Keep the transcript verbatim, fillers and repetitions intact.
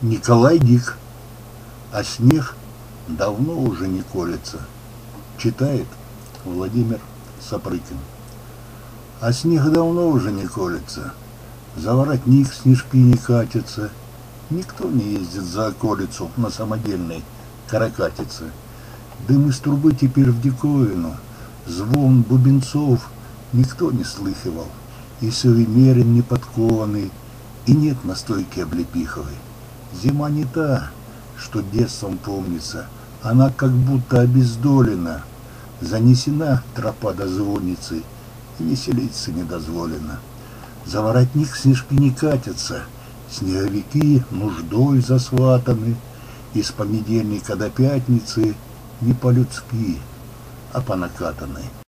Николай Дик. А снег давно уже не колется. Читает Владимир Сапрыкин. А снег давно уже не колется. За воротник снежки не катятся. Никто не ездит за околицу на самодельной каракатице. Дым из трубы теперь в диковину. Звон бубенцов никто не слыхивал. И суеверен неподкованный, и нет настойки облепиховой. Зима не та, что детством помнится, она как будто обездолена, занесена тропа до звонницы, и веселиться не дозволено. За воротник снежки не катятся, снеговики нуждой засватаны, и с понедельника до пятницы не по-людски, а по накатанной.